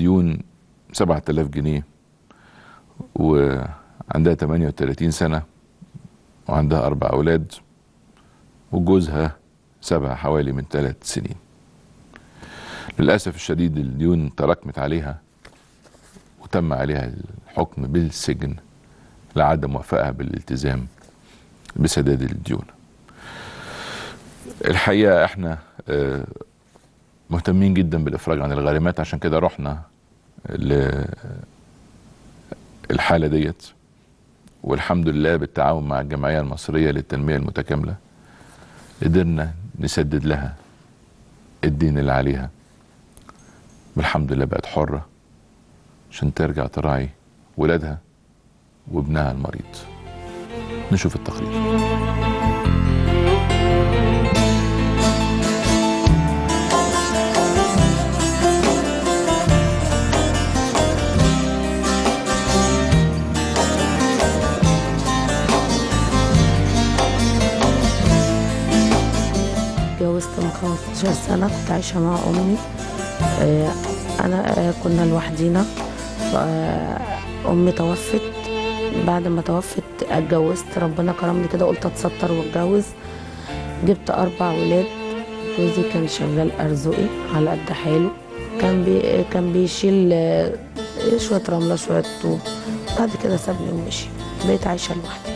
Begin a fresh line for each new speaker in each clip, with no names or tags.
ديون 7000 جنيه وعندها 38 سنة وعندها 4 أولاد وجوزها سابها حوالي من 3 سنين. للأسف الشديد الديون تراكمت عليها وتم عليها الحكم بالسجن لعدم وفائها بالالتزام بسداد الديون. الحقيقة احنا مهتمين جدا بالإفراج عن الغارمات، عشان كده رحنا للحالة ديت، والحمد لله بالتعاون مع الجمعية المصرية للتنمية المتكاملة قدرنا نسدد لها الدين اللي عليها، والحمد لله بقت حرة عشان ترجع تراعي ولادها وابنها المريض. نشوف التقرير.
اتجوزت من 15 سنة، كنت عايشة مع أمي. أنا كنا لوحدينا. أمي توفت. بعد ما توفت اتجوزت، ربنا كرمني كده قلت أتستر واتجوز. جبت 4 ولاد. جوزي كان شغال أرزقي على قد حاله، كان بيشيل شوية رملة شوية طوب. بعد كده سابني ومشي، بقيت عايشة لوحدي.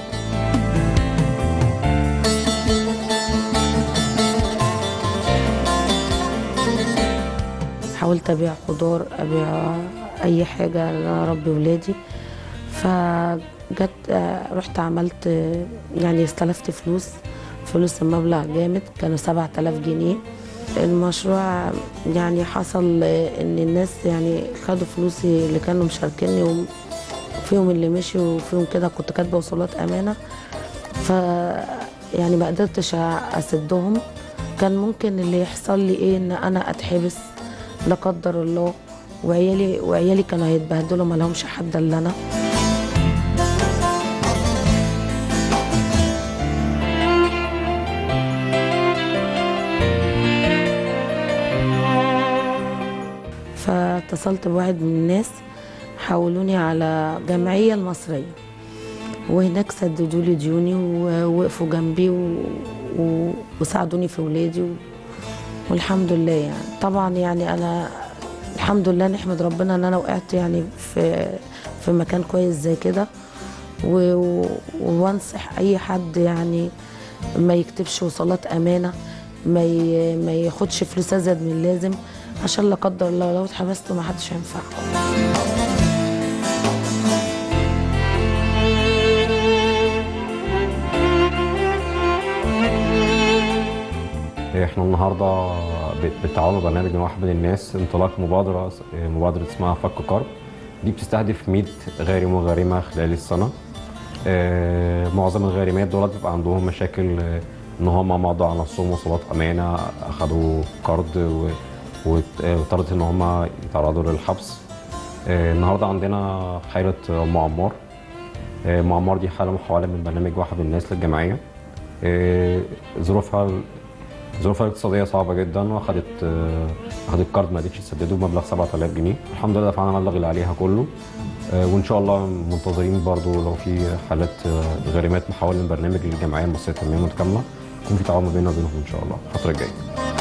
حاولت ابيع خضار، ابيع اي حاجه انا اربي ولادي. فجت رحت عملت يعني استلفت فلوس المبلغ جامد، كانوا 7000 جنيه. المشروع يعني حصل ان الناس يعني خدوا فلوسي اللي كانوا مشاركيني، وفيهم اللي مشي وفيهم كده كنت كاتبه وصولات امانه. ف يعني ما قدرتش اسدهم. كان ممكن اللي يحصل لي ايه، ان انا اتحبس لا قدر الله، وعيالي كانوا هيتبهدلوا، ما لهمش حد الا انا. فاتصلت بواحد من الناس، حولوني على الجمعية المصرية، وهناك سددوا لي ديوني ووقفوا جنبي وساعدوني في ولادي والحمد لله. يعني طبعا يعني انا الحمد لله نحمد ربنا ان انا وقعت يعني في مكان كويس زي كده. وانصح اي حد يعني ما يكتبش وصولات امانه، ما ياخدش فلوس ازيد من اللازم، عشان لا قدر الله لو اتحبست ما حدش هينفعكم.
احنا النهارده بالتعاون مع برنامج نوح بين الناس انطلاق مبادره اسمها فك كرب. دي بتستهدف 100 غارم وغارمه خلال السنه. معظم الغارمات دول بيبقى عندهم مشاكل، ان هم مضوا على نفسهم وصولات امانه، اخذوا قرض واضطرت ان هم يتعرضوا للحبس. النهارده عندنا حاله ام عمار. ام عمار دي حاله محوله من برنامج واحد من الناس للجمعيه. ظروفها الاقتصاديه صعبه جدا، واخدت قرض ما قدرتش تسدده بمبلغ 7000 جنيه. الحمد لله دفعنا المبلغ اللي عليها كله، وان شاء الله منتظرين برضو لو في حالات غارمات محول من برنامج للجمعيه المصريه للتنميه المتكامله يكون في تعاون ما بيننا وبينهم ان شاء الله الفتره الجايه.